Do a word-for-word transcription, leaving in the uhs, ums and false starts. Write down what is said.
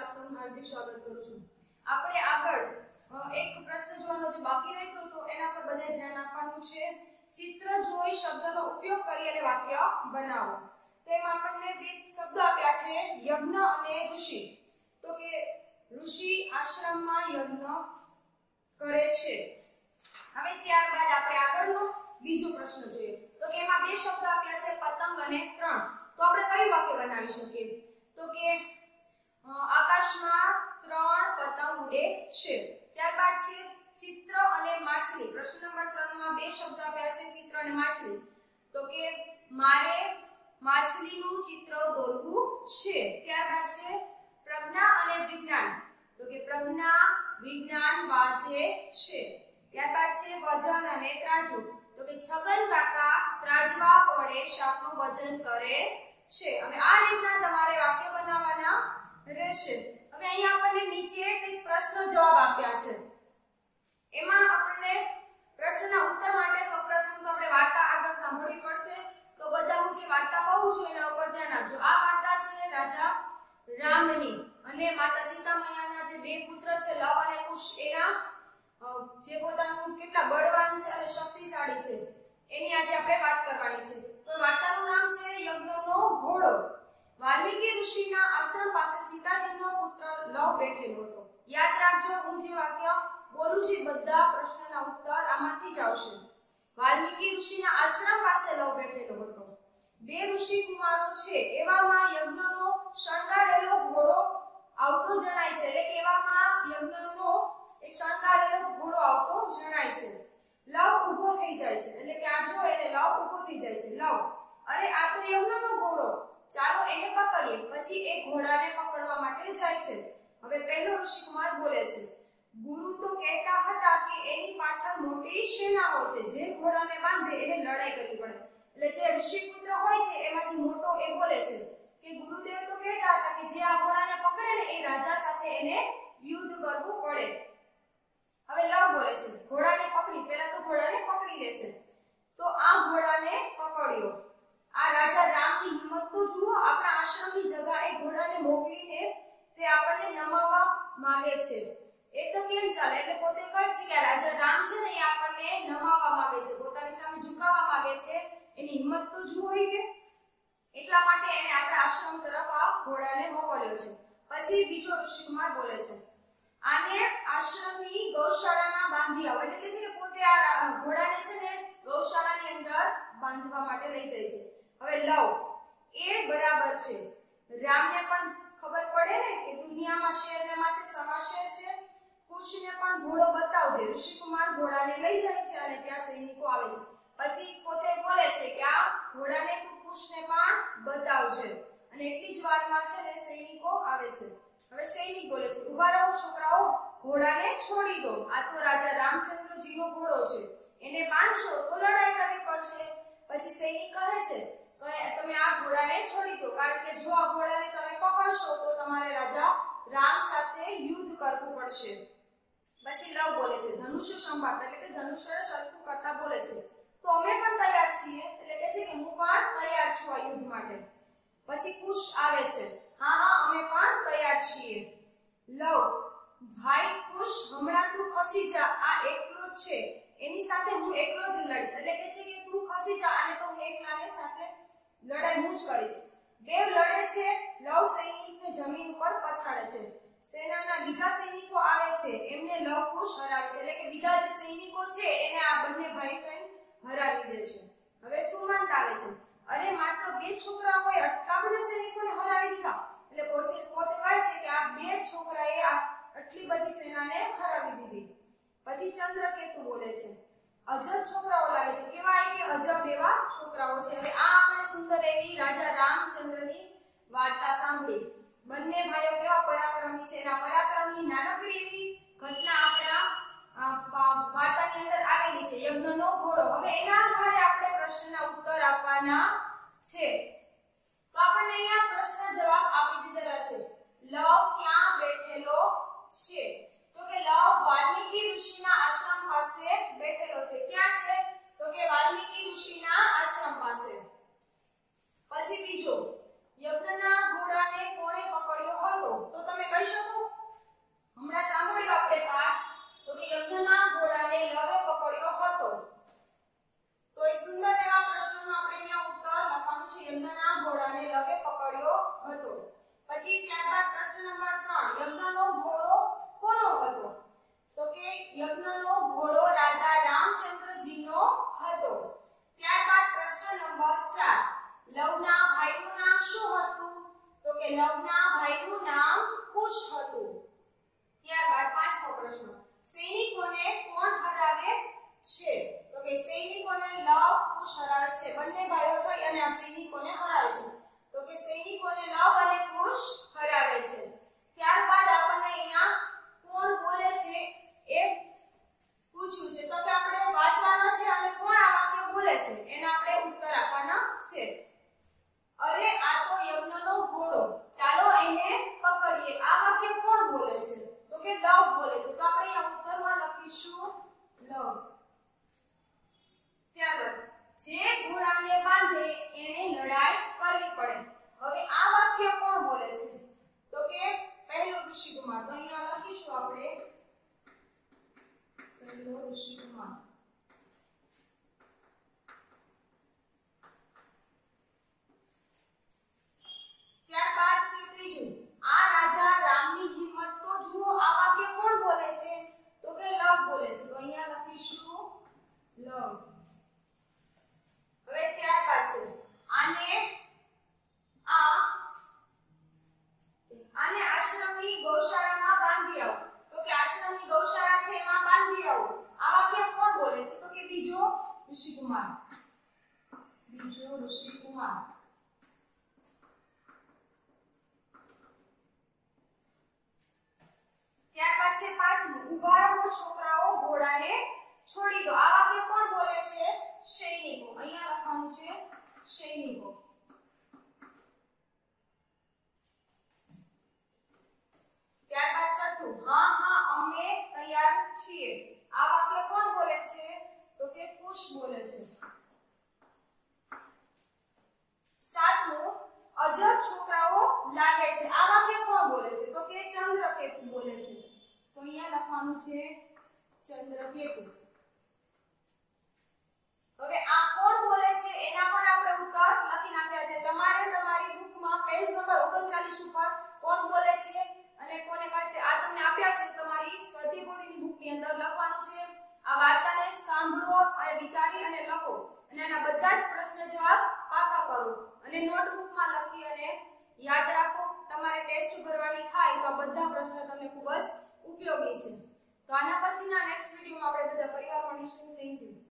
ક્લાસમાં હાર્દિક સ્વાગત કરું છું। આપણે આગળ એક પ્રશ્ન જોવાનો છે બાકી રહ્યો તો એના પર બધાએ ધ્યાન આપવાનું છે। ચિત્ર જોઈ શબ્દનો ઉપયોગ કરી અને વાક્ય બનાવો। તો એમાં આપણને બે શબ્દો આપ્યા છે યજ્ઞ અને ઋષિ। તો કે ઋષિ આશ્રમમાં યજ્ઞ કરે છે। હવે ત્યારબાદ આપણે આગળનો બીજો પ્રશ્ન જોઈએ। તો કે એમાં બે શબ્દો આપ્યા છે પતંગ અને ત્રણ। તો આપણે કયું વાક્ય બનાવી શકીએ? તો કે આકાશમાં ત્રણ પતંગ ઉડે છે। ત્યારબાદ છે ચિત્ર અને માછલી। પ્રશ્ન નંબર ત્રણ માં બે શબ્દો આપ્યા છે ચિત્ર અને માછલી। તો કે મારે માછલીનું ચિત્ર દોરવું છે। ત્યારબાદ છે પ્રજ્ઞા અને વિજ્ઞાન। તો કે પ્રજ્ઞા વિજ્ઞાન વાંચે છે। ત્યારબાદ છે વજન અને ત્રાજવું। તો કે છગન કાકા ત્રાજવા વડે શાકનું વજન કરે છે। હવે આ રીતના તમારે વાક્ય બનાવવાના રહેશે। હવે અહીં આપણને નીચે એક પ્રશ્ન જવાબ આપ્યા છે। એમાં આપણને પ્રશ્નના ઉત્તર માટે સૌપ્રથમ તો આપણે વાર્તા આગળ સાંભળવી પડશે। તો બધા હું જે વાર્તા કહું છું એના ઉપર ધ્યાન આપજો। આ વાર્તા છે રાજા રામની અને માતા સીતા મૈયાના જે બે પુત્ર છે લવ અને કુશ એના જે પોતાનું કેટલા બળવાન છે અને શક્તિશાળી છે એની આજે આપણે વાત કરવાની છે। તો વાર્તાનું નામ છે યજ્ઞનો ઘોડો। વાલ્મીકી ઋષિના આશ્રમ પાસે સીતાજીનો પુત્ર લવ બેઠેલો હતો। યાદ રાખજો હું જે વાક્ય બોલું છું બધા પ્રશ્નોના ઉત્તર આમાંથી જ આવશે। વાલ્મીકી ઋષિના આશ્રમ પાસે લવ બેઠેલો હતો। બે ઋષિ કુમારો છે એવામાં યજ્ઞનો શણગારેલો ઘોડો આવતો જણાય છે। એટલે કે એવામાં યજ્ઞનો એક શણગારેલો ઘોડો આવતો જણાય છે। લવ ઊભો થઈ જાય છે એટલે કે આ જો એને લવ ઊભો થઈ જાય છે। લવ અરે આ તો યજ્ઞનો ઘોડો, ચાલો એને પકડીએ। પછી એ ઘોડાને પકડવા માટે જાય છે। હવે પહેલો ઋષિકુમાર બોલે છે ગુરુ તો કહેતા હતા કે એની પાછળ મોટી સેના હોય છે, જે ઘોડાને બાંધે એને લડાઈ કરવી પડે। એટલે જે ઋષિપુત્ર હોય છે એમાંથી મોટો એ બોલે છે કે ગુરુદેવ તો કહેતા હતા કે જે આ ઘોડાને પકડે ને એ રાજા સાથે એને યુદ્ધ કરવું પડે। હવે લવ બોલે છે ઘોડાને પકડી, પહેલા તો ઘોડાને પકડી લે છે। તો આ ઘોડાને પકડ્યો। આ રાજા રામની હિંમત તો જુઓ, આપણા આશ્રમની જગ્યાએ ઘોડાને મોકલીને તે આપણને નમાવવા માંગે છે। એ તો કેમ ચાલે? એટલે પોતે કહે છે કે રાજા રામ છે ને એ આપણને નમાવવા માંગે છે, પોતાની સામે ઝુકાવવા માંગે છે। એની હિંમત તો જુઓ કે એટલા માટે એને આપણા આશ્રમ તરફ આ ઘોડાને મોકલ્યો છે। પછી બીજો ઋષિકુમાર બોલે છે આને આશ્રમની ગૌશાળામાં બાંધી આવો। એટલે કે છે કે પોતે આ ઘોડાને છે ને ગૌશાળાની અંદર બાંધવા માટે લઈ જાય છે। હવે લવ એ બરાબર છે, રામને પણ ખબર પડે ને કે દુનિયામાં શેરને માટે સવા શેર છે। કુશને પણ ઘોડો બતાવજે। ઋષિકુમાર ઘોડાને લઈ જાય છે અને ત્યાં સૈનિકો આવે છે। પછી પોતે બોલે છે કે આ ઘોડાને તું કુશને પણ બતાવજે અને એટલી જ વારમાં છે ને સૈનિકો આવે છે। હવે સૈનિક બોલે છે ઉભા રહો છોકરાઓ, ઘોડાને છોડી દો। આ તો રાજા રામચંદ્રજીનો ઘોડો છે, એને બાંધશો તો લડાઈ કરવી પડશે। પછી સૈનિક કહે છે કે તમે આ ઘોડાને છોડી દો, કારણ કે જો આ ઘોડાને તમે પકડશો તો તમારે રાજા રામ સાથે યુદ્ધ કરવું પડશે। પછી લવ બોલે છે ધનુષ્ય સંભાળતા, એટલે કે ધનુષ્ય સરખું કરતા બોલે છે તો અમે પણ તૈયાર છીએ। એટલે કે છે કે હું પણ તૈયાર છું આ યુદ્ધ માટે। પછી કુશ આવે છે હા હા અમે પણ તૈયાર છીએ। લવ ભાઈ કુશ હમણાં તું ખસી જા, આ એકલો જ છે, એની સાથે હું એકલો જ લડીશ। એટલે કે છે કે તું ખસી જા અને તો હું એકલાને સાથે લડાઈ હું જ કરીશ। બે લડે છે, લવ સૈનિકને જમીન ઉપર પછાડે છે। સેનાના બીજા સૈનિકો આવે છે, એમને લવ કુશ હરાવે છે। એટલે કે બીજા જે સૈનિકો છે એને આ બંને ભાઈ બહેન હરાવી દે છે। હવે સુમંત આવે છે અરે માત્ર બે છોકરાઓએ આટલા બધા સૈનિકોને હરાવી દીધા। એટલે પોતે પોતે કહે છે કે આ બે છોકરાએ આ આટલી બધી સેનાને હરાવી દીધી। પછી ચંદ્રકેતુ બોલે છે અજબ છોકરાઓ લાગે છે, કેવા કે અજબ એવા છોકરાઓ છે। હવે આ આપણે સુંદર એવી રાજા રામચંદ્રની વાર્તા સાંભળી। બંને ભાઈઓ કેવા પરાક્રમી છે, એના પરાક્રમની નાનકડી એવી ઘટના આપણા વાર્તાની અંદર આવેલી છે યજ્ઞનો ઘોડો। હવે એના આધારે આપણે પ્રશ્નના ઉત્તર આપવાના છે। તો આપણને અહીંયા પ્રશ્ન જવાબ આપી દીધેલા છે। લવ ક્યાં બેઠેલો છે? તો કે લવ વાલ્મીકી ઋષિના આશ્રમ પાસે બેઠેલો છે। ક્યાં છે? તો કે વાલ્મીકી ઋષિના આશ્રમ પાસે। પછી બીજો યજ્ઞના ઘોડાને કોણે પકડ્યો હતો? તો તમે કહી શકો? હમણાં સાંભળ્યું આપણે પાઠ, તો કે યજ્ઞના ઘોડાને લવે પકડ્યો હતો. તો એ સુંદર એવા પ્રશ્નનો આપણે અહીંયા ઉત્તર લખવાનું છે. યજ્ઞના ઘોડાને લવે પકડ્યો હતો. પછી ત્યારબાદ પ્રશ્ન નંબર ત્રણ, યજ્ઞનો ઘોડો કોનો હતો? તો કે યજ્ઞનો ઘોડો રાજા રામચંદ્રજીનો હતો. ત્યારબાદ પ્રશ્ન નંબર ચાર, લવના ભાઈનું નામ શું હતું? તો કે લવના ભાઈનું નામ કુશ હતું. ત્યારબાદ પાંચમો પ્રશ્ન, સૈનિકોને કોણ હરાવે છે? તો કે સૈનિકોને લવ કુશ હરાવે છે. બંને ભાઈઓ થઈ અને આ સૈનિકોને હરાવે છે. તો કે સૈનિકોને લવ અને કુશ હરાવે છે. ત્યારબાદ આપણને અહીંયા કોણ બોલે છે એ પૂછ્યું છે. તો કે આપણે વાંચવાના છે અને કોણ આ વાક્ય બોલે છે એના આપણે ઉત્તર આપવાના છે. અરે આ તો યજ્ઞનો ઘોડો, ચાલો એને પકડીએ. આ વાક્ય કોણ બોલે છે? તો કે લવ બોલે છે. તો આપણે અહીંયા ઉત્તરમાં લખીશું લવ. ત્યારબાદ જે ઘોડાને બાંધે એને લડાઈ કરવી પડે. હવે આ વાક્ય કોણ બોલે છે? તો કે પહેલો ઋષિકુમાર. તો અહીંયા લખીશું આપણે પહેલો ઋષિકુમાર. ત્યારબાદ છે ત્રીજું, આ રાજા રામની હિંમત તો જુઓ. આ વાક્ય કોણ બોલે છે? તો કે લવ બોલે છે. તો અહીંયા લખીશું લવ. હવે ત્યારબાદ છે આને આ આને આશ્રમની ગૌશાળામાં બાંધી આવો. તો કે આશ્રમની ગૌશાળા છે એમાં બાંધી આવો. આ વાક્ય કોણ બોલે છે? તો કે બીજો ઋષિકુમાર. બીજો ઋષિકુમાર. ત્યારબાદ છે પાંચમું, ઉભા રહો છોકરાઓ, ઘોડાને છોડી દો. આ વાક્ય કોણ બોલે છે? સૈનિકો. અહીંયા લખવાનું છે સૈનિકો. ત્યારબાદ છઠ્ઠું, હા હા અમે તૈયાર છીએ. આ વાક્ય કોણ બોલે છે? તો કે કુશ બોલે છે. સાતમું, અજર છોકરાઓ લાગે છે. આ વાક્ય કોણ બોલે છે? તો કે ચંદ્રકેતુ બોલે છે. તો અહીંયા લખવાનું છે ચંદ્રકેતુ. હવે આ કોણ બોલે છે એના પણ આપણે ઉત્તર લખીને આપ્યા છે. તમારે તમારી બુકમાં પેજ નંબર ઓગણચાલીસ ઉપર કોણ બોલે છે અને કોને કહે છે આ તમને આપ્યા છે. તમારી સ્વધ્યાયપોથીની બુકની અંદર લખવાનું છે. આ વાર્તાને સાંભળો અને વિચારી અને લખો અને આના બધા જ પ્રશ્ન જવાબ પાકા કરો અને નોટબુકમાં લખી અને યાદ રાખો. તમારે ટેસ્ટ ભરવાની થાય તો આ બધા પ્રશ્નો તમને ખૂબ જ ઉપયોગી છે. તો આના પછીના નેક્સ્ટ વિડિયોમાં આપણે બધા પરિવાર મળીશું. Thank you.